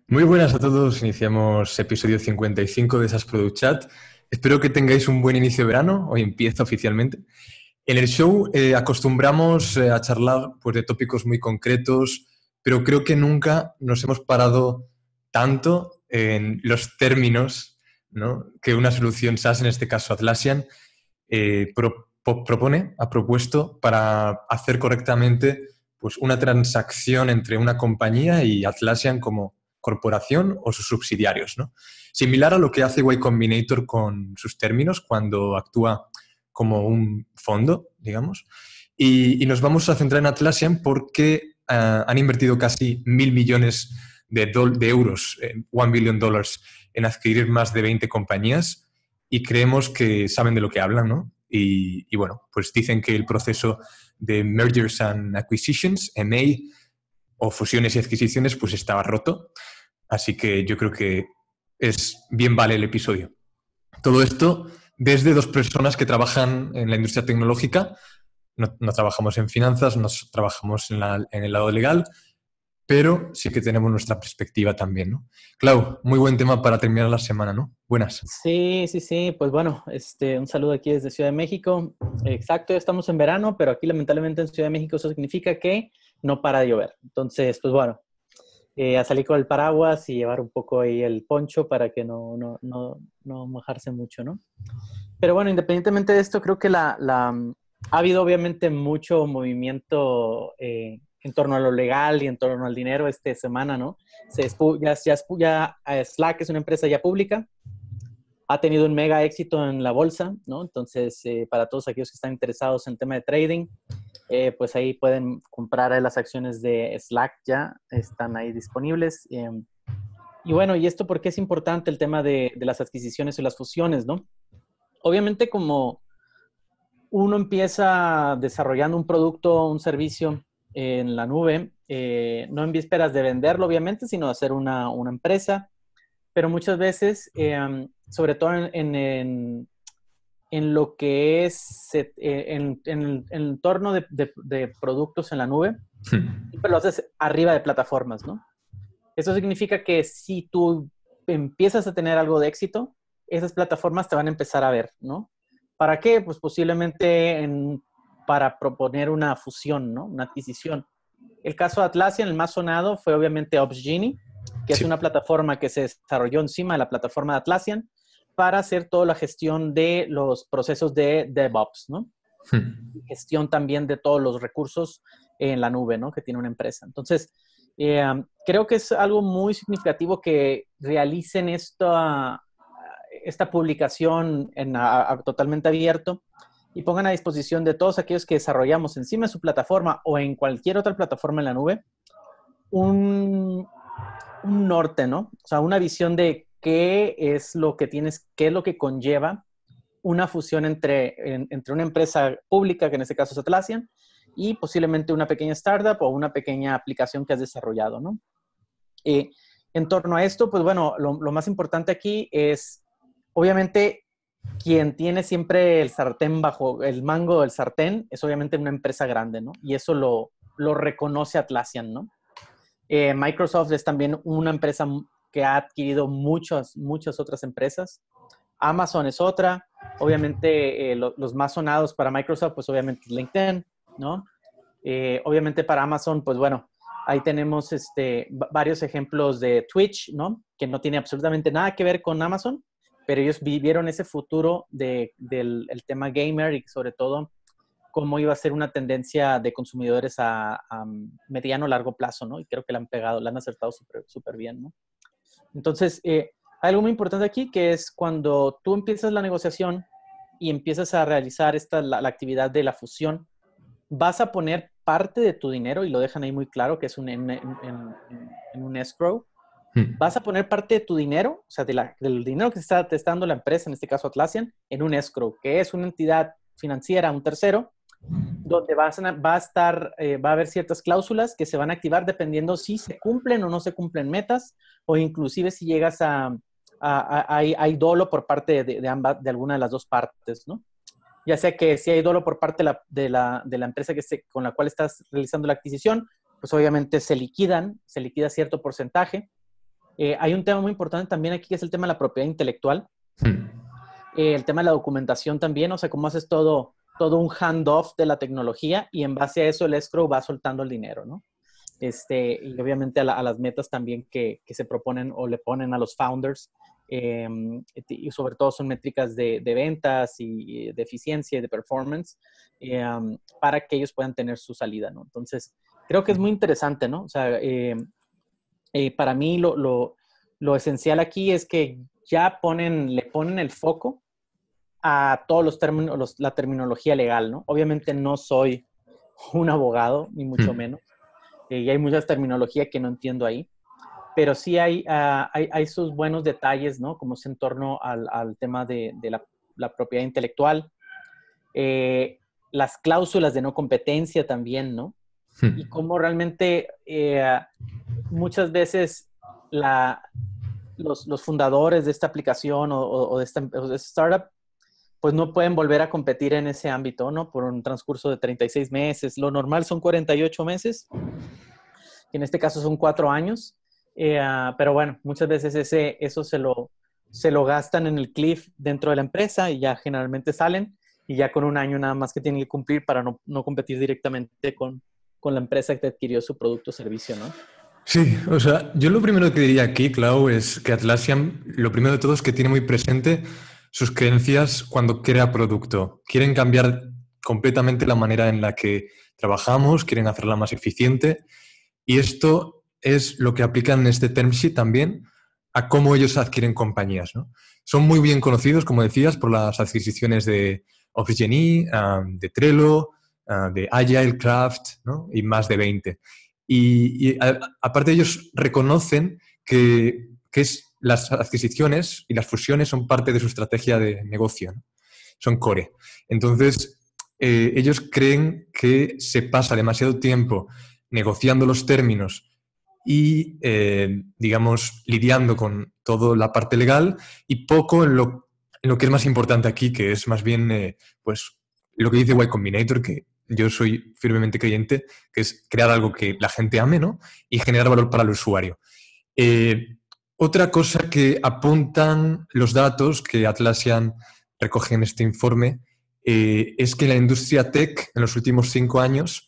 Muy buenas a todos, iniciamos episodio 55 de SAS Product Chat. Espero que tengáis un buen inicio de verano, hoy empieza oficialmente. En el show acostumbramos a charlar pues, de tópicos muy concretos, pero creo que nunca nos hemos parado tanto en los términos, ¿no?, que una solución SaaS, en este caso Atlassian, ha propuesto para hacer correctamente pues, una transacción entre una compañía y Atlassian como corporación o sus subsidiarios, ¿no? Similar a lo que hace Y Combinator con sus términos cuando actúa como un fondo, digamos. Y nos vamos a centrar en Atlassian porque han invertido casi 1.000 millones de euros, $1 billion, en adquirir más de 20 compañías y creemos que saben de lo que hablan, ¿no? Y bueno, pues dicen que el proceso de Mergers and Acquisitions, M&A, o fusiones y adquisiciones, pues estaba roto. Así que yo creo que bien vale el episodio. Todo esto desde dos personas que trabajan en la industria tecnológica. No trabajamos en finanzas, no trabajamos en el lado legal, pero sí que tenemos nuestra perspectiva también, ¿no? Clau, muy buen tema para terminar la semana, ¿no? Buenas. Sí, sí, sí, pues bueno, un saludo aquí desde Ciudad de México. Exacto, ya estamos en verano, pero aquí lamentablemente en Ciudad de México eso significa que no para de llover. Entonces, pues bueno, a salir con el paraguas y llevar un poco ahí el poncho para que no mojarse mucho, ¿no? Pero bueno, independientemente de esto, creo que ha habido obviamente mucho movimiento en torno a lo legal y en torno al dinero esta semana, ¿no? Slack es una empresa ya pública, ha tenido un mega éxito en la bolsa, ¿no? Entonces, para todos aquellos que están interesados en tema de trading, pues ahí pueden comprar las acciones de Slack, ya están ahí disponibles. Y bueno, ¿y esto por qué es importante el tema de las adquisiciones y las fusiones, ¿no? Obviamente, como uno empieza desarrollando un producto o un servicio en la nube, no en vísperas de venderlo, obviamente, sino de hacer una empresa, pero muchas veces, sobre todo en lo que es en el entorno de productos en la nube, siempre lo haces arriba de plataformas, ¿no? Eso significa que si tú empiezas a tener algo de éxito, esas plataformas te van a empezar a ver, ¿no? ¿Para qué? Pues posiblemente para proponer una fusión, ¿no? Una adquisición. El caso de Atlassian, el más sonado, fue obviamente Opsgenie, que es Sí. una plataforma que se desarrolló encima de la plataforma de Atlassian para hacer toda la gestión de los procesos de DevOps, ¿no? Gestión también de todos los recursos en la nube, ¿no?, que tiene una empresa. Entonces, creo que es algo muy significativo que realicen esta publicación totalmente abierto y pongan a disposición de todos aquellos que desarrollamos encima de su plataforma o en cualquier otra plataforma en la nube un norte, ¿no? O sea, una visión de qué es lo que conlleva una fusión entre una empresa pública, que en este caso es Atlassian, y posiblemente una pequeña startup o una pequeña aplicación que has desarrollado, ¿no? En torno a esto, pues bueno, lo más importante aquí es, obviamente, quien tiene siempre el sartén bajo el mango del sartén es obviamente una empresa grande, ¿no? Y eso lo reconoce Atlassian, ¿no? Microsoft es también una empresa que ha adquirido muchas otras empresas. Amazon es otra. Obviamente, los más sonados para Microsoft, pues obviamente LinkedIn, ¿no? Obviamente para Amazon, pues bueno, ahí tenemos varios ejemplos de Twitch, ¿no? Que no tiene absolutamente nada que ver con Amazon, pero ellos vivieron ese futuro del tema gamer y sobre todo cómo iba a ser una tendencia de consumidores a mediano o largo plazo, ¿no? Y creo que la han pegado, la han acertado súper bien, ¿no? Entonces, hay algo muy importante aquí que es cuando tú empiezas la negociación y empiezas a realizar la actividad de la fusión, vas a poner parte de tu dinero, y lo dejan ahí muy claro, que es en un escrow. Vas a poner parte de tu dinero, o sea, del dinero que te está dando la empresa, en este caso Atlassian, en un escrow, que es una entidad financiera, un tercero, donde va a haber ciertas cláusulas que se van a activar dependiendo si se cumplen o no se cumplen metas, o inclusive si llegas hay dolo por parte de alguna de las dos partes, ¿no? Ya sea que si hay dolo por parte de la empresa con la cual estás realizando la adquisición, pues obviamente se liquida cierto porcentaje. Hay un tema muy importante también aquí que es el tema de la propiedad intelectual. Hmm. El tema de la documentación también, o sea, cómo haces todo un handoff de la tecnología y en base a eso el escrow va soltando el dinero, ¿no? Y obviamente a las metas también que se proponen o le ponen a los founders. Y sobre todo son métricas de ventas y de eficiencia y de performance para que ellos puedan tener su salida, ¿no? Entonces, creo que es muy interesante, ¿no? O sea, para mí lo esencial aquí es que ya le ponen el foco a todos los términos, la terminología legal, ¿no? Obviamente no soy un abogado, ni mucho Hmm. menos, y hay muchas terminologías que no entiendo ahí, pero sí hay sus buenos detalles, ¿no? Como es en torno al tema de la propiedad intelectual, las cláusulas de no competencia también, ¿no? Hmm. Y cómo realmente muchas veces los fundadores de esta aplicación o de esta startup pues no pueden volver a competir en ese ámbito, ¿no? Por un transcurso de 36 meses. Lo normal son 48 meses, que en este caso son 4 años. Pero bueno, muchas veces eso se lo gastan en el cliff dentro de la empresa y ya generalmente salen y ya con un año nada más que tienen que cumplir para no competir directamente con la empresa que adquirió su producto o servicio, ¿no? Sí, o sea, yo lo primero que diría aquí, Clau, es que Atlassian, lo primero de todo es que tiene muy presente sus creencias cuando crea producto. Quieren cambiar completamente la manera en la que trabajamos, quieren hacerla más eficiente y esto es lo que aplican en este term sheet también a cómo ellos adquieren compañías, ¿no? Son muy bien conocidos, como decías, por las adquisiciones de Opsgenie, de Trello, de Agile, Craft, ¿no? Y más de 20. Aparte ellos reconocen que las adquisiciones y las fusiones son parte de su estrategia de negocio, ¿no? Son core. Entonces, ellos creen que se pasa demasiado tiempo negociando los términos y, digamos, lidiando con toda la parte legal y poco en lo que es más importante aquí, que es más bien, pues, lo que dice Y Combinator, que yo soy firmemente creyente, que es crear algo que la gente ame, ¿no? Y generar valor para el usuario. Eh, Otra cosa que apuntan los datos que Atlassian recoge en este informe es que en la industria tech, en los últimos 5 años,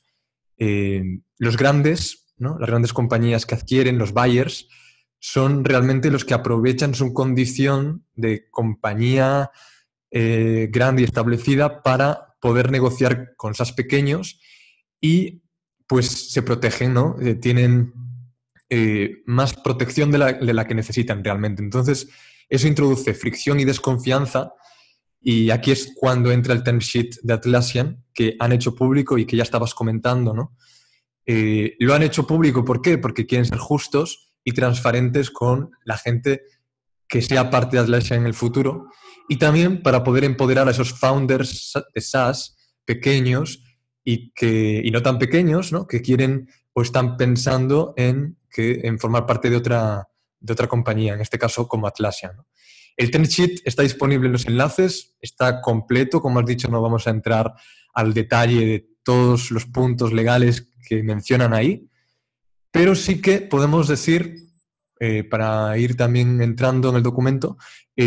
los grandes, ¿no? Las grandes compañías que adquieren, los buyers, son realmente los que aprovechan su condición de compañía grande y establecida para poder negociar con SaaS pequeños y pues se protegen, ¿no? Tienen más protección de la que necesitan realmente. Entonces, eso introduce fricción y desconfianza y aquí es cuando entra el term sheet de Atlassian que han hecho público y que ya estabas comentando, ¿no? Lo han hecho público, ¿por qué? Porque quieren ser justos y transparentes con la gente que sea parte de Atlassian en el futuro y también para poder empoderar a esos founders de SaaS pequeños y no tan pequeños, ¿no? Que quieren o están pensando en formar parte de otra compañía, en este caso como Atlassian, ¿no? El term sheet está disponible en los enlaces, está completo, como has dicho, no vamos a entrar al detalle de todos los puntos legales que mencionan ahí, pero sí que podemos decir, para ir también entrando en el documento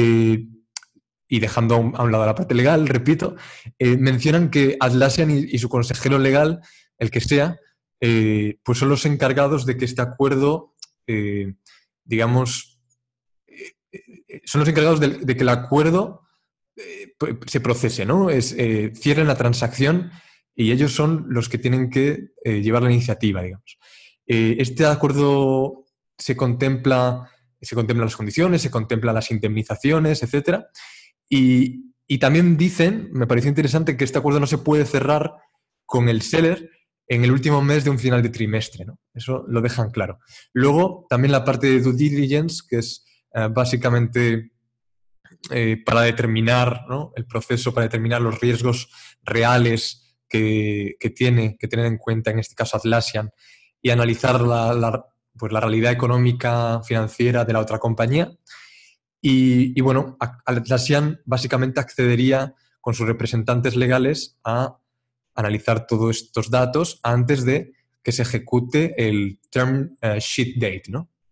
y dejando a un lado la parte legal, repito, mencionan que Atlassian y su consejero legal, el que sea, pues son los encargados de que este acuerdo, digamos, son los encargados de que el acuerdo se procese, ¿no? Cierren la transacción y ellos son los que tienen que llevar la iniciativa, digamos. Este acuerdo se contemplan las condiciones, se contemplan las indemnizaciones, etcétera. Y también dicen, me pareció interesante, que este acuerdo no se puede cerrar con el seller en el último mes de un final de trimestre, ¿no? Eso lo dejan claro. Luego, también la parte de due diligence, que es básicamente para determinar, ¿no? El proceso para determinar los riesgos reales que tiene que tener en cuenta, en este caso Atlassian, y analizar pues la realidad económica financiera de la otra compañía. Y bueno, Atlassian básicamente accedería con sus representantes legales a analizar todos estos datos antes de que se ejecute el term sheet date, ¿no?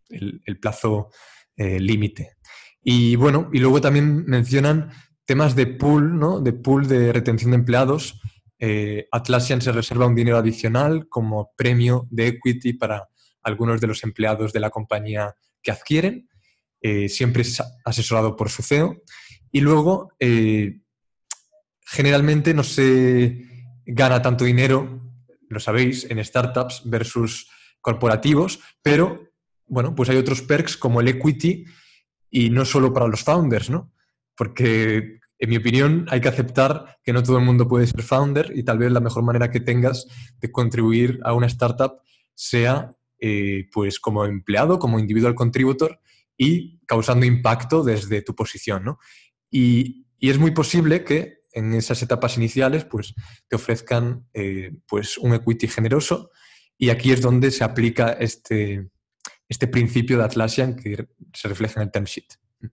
el plazo límite. Y bueno, y luego también mencionan temas de pool, ¿no? De pool de retención de empleados. Atlassian se reserva un dinero adicional como premio de equity para algunos de los empleados de la compañía que adquieren. Siempre es asesorado por su CEO. Y luego, generalmente no se gana tanto dinero, lo sabéis, en startups versus corporativos, pero bueno, pues hay otros perks como el equity y no solo para los founders, ¿no? Porque, en mi opinión, hay que aceptar que no todo el mundo puede ser founder y tal vez la mejor manera que tengas de contribuir a una startup sea pues como empleado, como individual contributor y causando impacto desde tu posición, ¿no? Y es muy posible que en esas etapas iniciales pues, te ofrezcan pues un equity generoso y aquí es donde se aplica este principio de Atlassian que se refleja en el term sheet.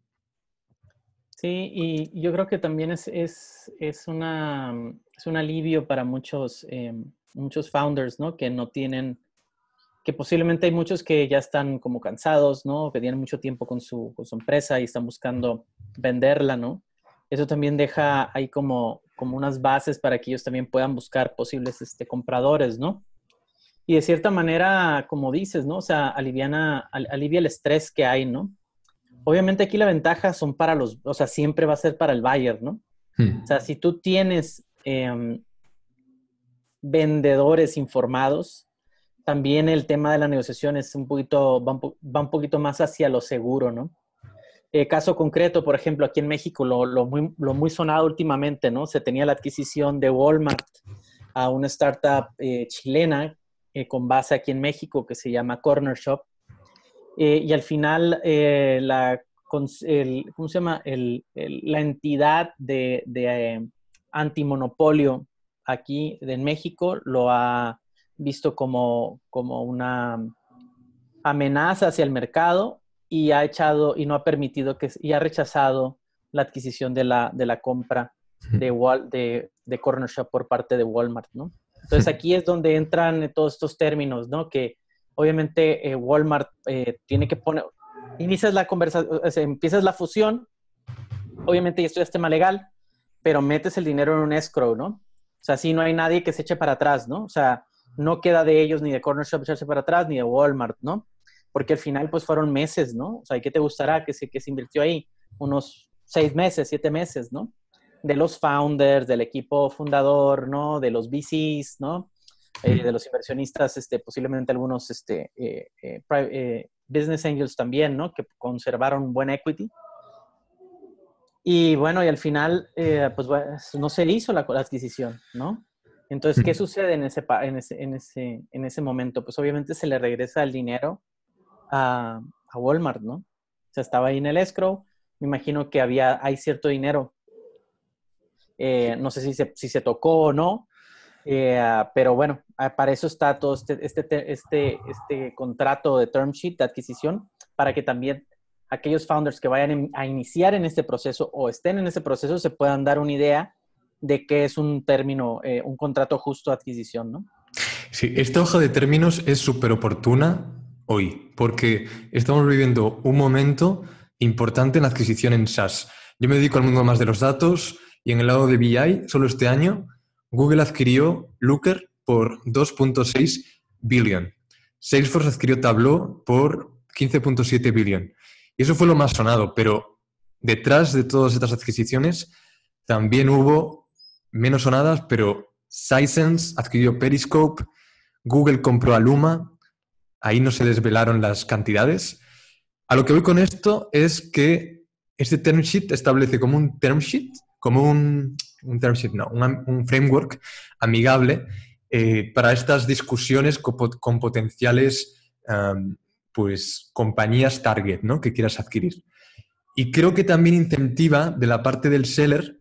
Sí, y yo creo que también es un alivio para muchos founders, ¿no? Que no tienen, que posiblemente hay muchos que ya están como cansados, ¿no? Que tienen mucho tiempo con su empresa y están buscando venderla, ¿no? Eso también deja ahí como unas bases para que ellos también puedan buscar posibles compradores, ¿no? Y de cierta manera, como dices, ¿no? O sea, alivia el estrés que hay, ¿no? Obviamente aquí la ventaja son o sea, siempre va a ser para el buyer, ¿no? O sea, si tú tienes vendedores informados, también el tema de la negociación es va un poquito más hacia lo seguro, ¿no? Caso concreto, por ejemplo, aquí en México, lo muy sonado últimamente, ¿no? Se tenía la adquisición de Walmart a una startup chilena con base aquí en México que se llama Corner Shop. Y al final, ¿cómo se llama? La entidad de antimonopolio aquí en México lo ha visto como una amenaza hacia el mercado y no ha permitido y ha rechazado la adquisición de la compra de Corner Shop por parte de Walmart, ¿no? Entonces aquí es donde entran todos estos términos, ¿no? Que obviamente Walmart tiene que poner, inicias la conversación, o sea, empiezas la fusión, obviamente ya esto es tema legal, pero metes el dinero en un escrow, ¿no? O sea, así no hay nadie que se eche para atrás, ¿no? O sea, no queda de ellos ni de Corner Shop echarse para atrás, ni de Walmart, ¿no? Porque al final, pues, fueron meses, ¿no? O sea, ¿qué te gustará que se invirtió ahí? Unos 6 meses, 7 meses, ¿no? De los founders, del equipo fundador, ¿no? De los VCs, ¿no? De los inversionistas, posiblemente algunos business angels también, ¿no? Que conservaron buen equity. Y bueno, y al final, pues no se hizo la adquisición, ¿no? Entonces, ¿qué sucede en ese momento? Pues obviamente se le regresa el dinero a Walmart, ¿no? O sea, estaba ahí en el escrow, me imagino que hay cierto dinero. No sé si se tocó o no, pero bueno, para eso está todo este contrato de term sheet de adquisición, para que también aquellos founders que vayan a iniciar en este proceso o estén en ese proceso se puedan dar una idea de qué es un término, un contrato justo de adquisición, ¿no? Sí, esta hoja de términos es súper oportuna hoy, porque estamos viviendo un momento importante en la adquisición en SaaS. Yo me dedico al mundo más de los datos y en el lado de BI, solo este año, Google adquirió Looker por 2.6 billion. Salesforce adquirió Tableau por 15.7 billion. Y eso fue lo más sonado, pero detrás de todas estas adquisiciones también hubo menos sonadas, pero Sisense adquirió Periscope, Google compró a Luma, ahí no se desvelaron las cantidades. A lo que voy con esto es que este term sheet establece como un term sheet, como un term sheet, no, un framework amigable para estas discusiones con potenciales pues, compañías target, ¿no? Que quieras adquirir. Y creo que también incentiva de la parte del seller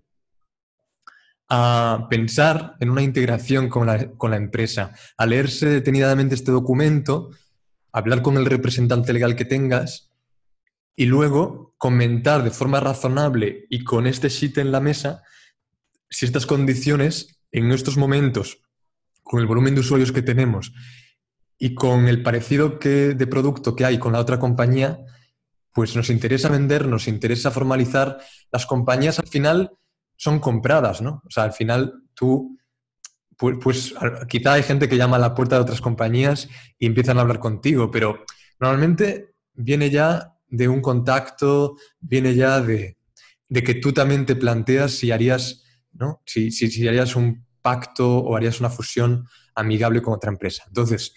a pensar en una integración con la empresa, a leerse detenidamente este documento, hablar con el representante legal que tengas y luego comentar de forma razonable y con este sheet en la mesa si estas condiciones en estos momentos, con el volumen de usuarios que tenemos y con el parecido de producto que hay con la otra compañía, pues nos interesa vender, nos interesa formalizar. Las compañías al final son compradas, ¿no? O sea, al final tú, pues quizá hay gente que llama a la puerta de otras compañías y empiezan a hablar contigo, pero normalmente viene ya de un contacto, viene ya de que tú también te planteas si harías, ¿no? Si harías un pacto o harías una fusión amigable con otra empresa. Entonces,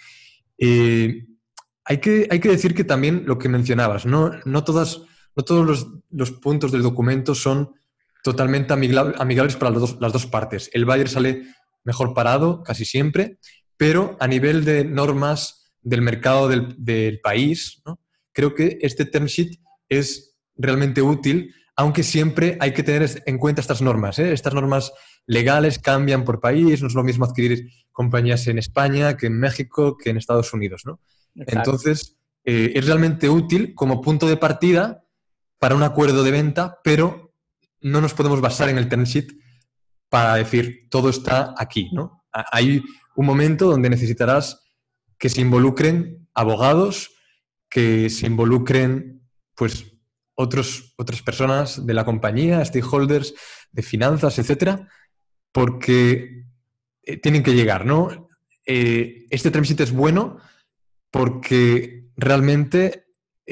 hay que decir que también lo que mencionabas, no todos los puntos del documento son totalmente amigables para las dos partes. El buyer sale mejor parado casi siempre, pero a nivel de normas del mercado del país, ¿no? Creo que este term sheet es realmente útil, aunque siempre hay que tener en cuenta estas normas, ¿eh? Estas normas legales cambian por país, no es lo mismo adquirir compañías en España que en México que en Estados Unidos, ¿no? Exacto. Entonces, es realmente útil como punto de partida para un acuerdo de venta, pero no nos podemos basar en el term sheet para decir todo está aquí, ¿no? Hay un momento donde necesitarás que se involucren abogados, que se involucren pues otras personas de la compañía, stakeholders de finanzas, etcétera, porque tienen que llegar, ¿no? Este term sheet es bueno porque realmente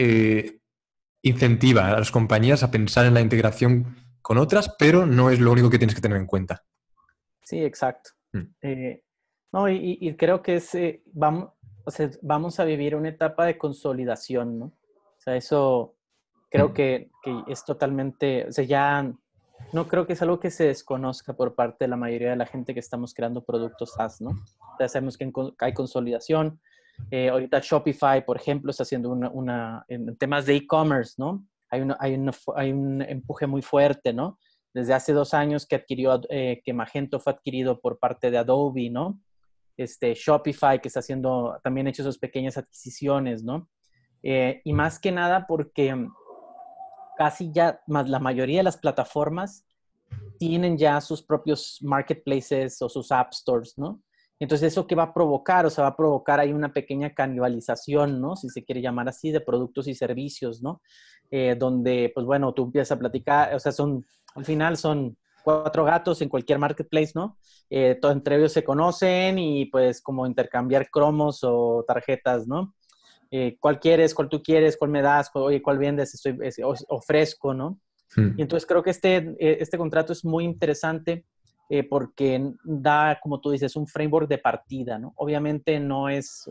incentiva a las compañías a pensar en la integración con otras, pero no es lo único que tienes que tener en cuenta. Sí, exacto. Mm. No, y creo que vamos, o sea, vamos a vivir una etapa de consolidación, ¿no? O sea, eso creo que es totalmente, o sea, ya no creo que es algo que se desconozca por parte de la mayoría de la gente que estamos creando productos SaaS, ¿no? Ya sabemos que hay consolidación. Ahorita Shopify, por ejemplo, está haciendo en temas de e-commerce, ¿no? Hay un empuje muy fuerte, ¿no? Desde hace 2 años que Magento fue adquirido por parte de Adobe, ¿no? Shopify, que está haciendo, también ha hecho sus pequeñas adquisiciones, ¿no? Y más que nada porque casi ya la mayoría de las plataformas tienen ya sus propios marketplaces o sus app stores, ¿no? Entonces, ¿eso qué va a provocar? O sea, va a provocar ahí una pequeña canibalización, ¿no? Si se quiere llamar así, de productos y servicios, ¿no? Donde, pues bueno, tú empiezas a platicar, o sea, al final son 4 gatos en cualquier marketplace, ¿no? Entre ellos se conocen y pues como intercambiar cromos o tarjetas, ¿no? ¿Cuál quieres? ¿Cuál tú quieres? ¿Cuál me das? Oye, ¿cuál vendes? Ofrezco, ¿no? Y entonces creo que este contrato es muy interesante porque da, como tú dices, un framework de partida, ¿no? Obviamente no es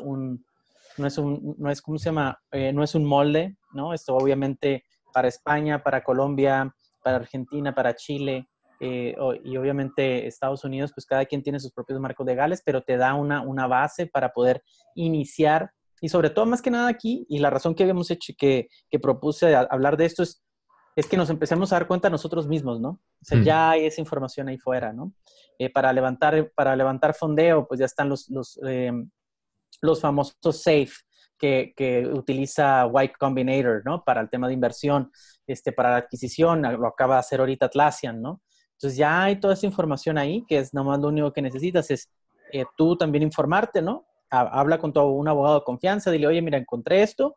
¿cómo se llama? No es un molde, ¿no? Esto obviamente para España, para Colombia, para Argentina, para Chile y obviamente Estados Unidos, pues cada quien tiene sus propios marcos legales, pero te da una base para poder iniciar. Y sobre todo, más que nada aquí, y la razón que habíamos hecho, que propuse hablar de esto es que nos empecemos a dar cuenta nosotros mismos, ¿no? O sea, ya hay esa información ahí fuera, ¿no? Para levantar fondeo, pues ya están los famosos SAFE que utiliza Y Combinator, ¿no? Para el tema de inversión, para la adquisición, lo acaba de hacer ahorita Atlassian, ¿no? Entonces ya hay toda esa información ahí, que es nomás lo único que necesitas es tú también informarte, ¿no? Habla con un abogado de confianza, dile, oye, mira, encontré esto,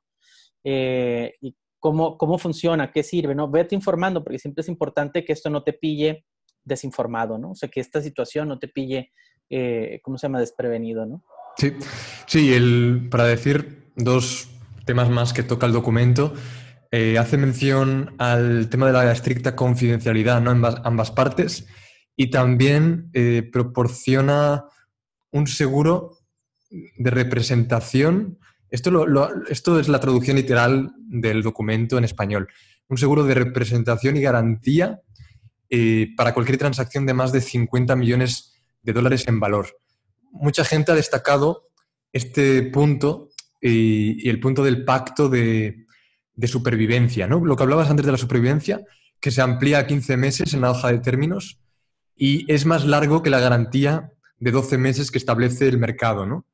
y cómo funciona, qué sirve, ¿no? Vete informando, porque siempre es importante que esto no te pille desinformado, ¿no? O sea, que esta situación no te pille, ¿cómo se llama? Desprevenido, ¿no? Sí, sí, para decir dos temas más que toca el documento, hace mención al tema de la estricta confidencialidad, ¿no? En ambas partes, y también proporciona un seguro de representación. Esto es la traducción literal del documento en español. Un seguro de representación y garantía para cualquier transacción de más de 50 millones de dólares en valor. Mucha gente ha destacado este punto y el punto del pacto de supervivencia, ¿no? Lo que hablabas antes de la supervivencia, que se amplía a 15 meses en la hoja de términos y es más largo que la garantía de 12 meses que establece el mercado, ¿no?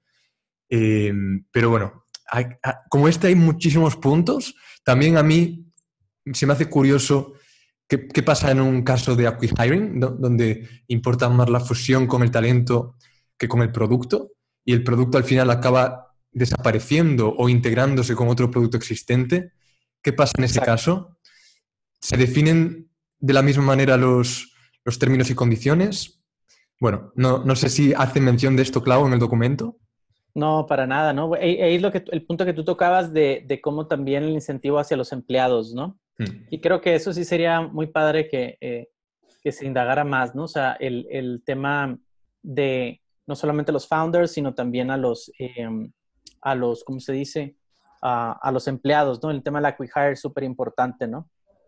Pero bueno, como hay muchísimos puntos, también a mí se me hace curioso qué pasa en un caso de acqui-hiring, donde importa más la fusión con el talento que con el producto, y el producto al final acaba desapareciendo o integrándose con otro producto existente, ¿qué pasa en ese Exacto. caso? ¿Se definen de la misma manera los términos y condiciones? Bueno, no sé si hace mención de esto, Clau, en el documento. No, para nada, ¿no? Ahí es el punto que tú tocabas de cómo también el incentivo hacia los empleados, ¿no? Y creo que eso sí sería muy padre que se indagara más, ¿no? O sea, el tema de no solamente los founders, sino también a los, ¿cómo se dice? A los empleados, ¿no? El tema de la acqui-hire es súper importante, ¿no?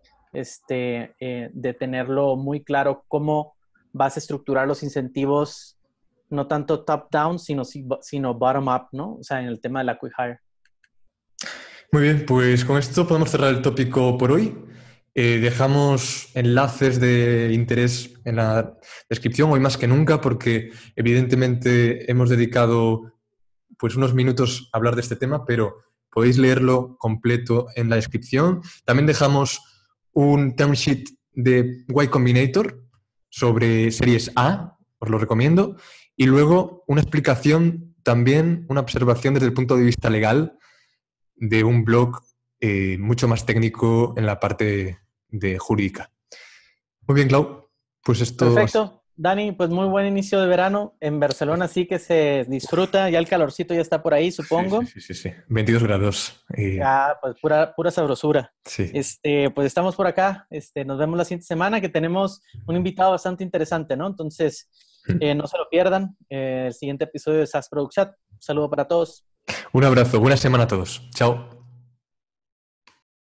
De tenerlo muy claro cómo vas a estructurar los incentivos, no tanto top-down, sino bottom-up, ¿no? O sea, en el tema de la acqui-hire. Muy bien, pues con esto podemos cerrar el tópico por hoy. Dejamos enlaces de interés en la descripción, hoy más que nunca, porque evidentemente hemos dedicado pues unos minutos a hablar de este tema, pero podéis leerlo completo en la descripción. También dejamos un term sheet de Y Combinator sobre series A, os lo recomiendo, y luego una explicación, también una observación desde el punto de vista legal de un blog mucho más técnico en la parte de jurídica. Muy bien, Clau. Pues esto... Perfecto. Dani, pues muy buen inicio de verano. En Barcelona sí que se disfruta, ya el calorcito ya está por ahí, supongo. Sí. 22 grados. Ya, pues pura sabrosura. Sí. Pues estamos por acá. Nos vemos la siguiente semana que tenemos un invitado bastante interesante, ¿no? Entonces, no se lo pierdan. El siguiente episodio de SaaS Product Chat. Un saludo para todos. Un abrazo. Buena semana a todos. Chao.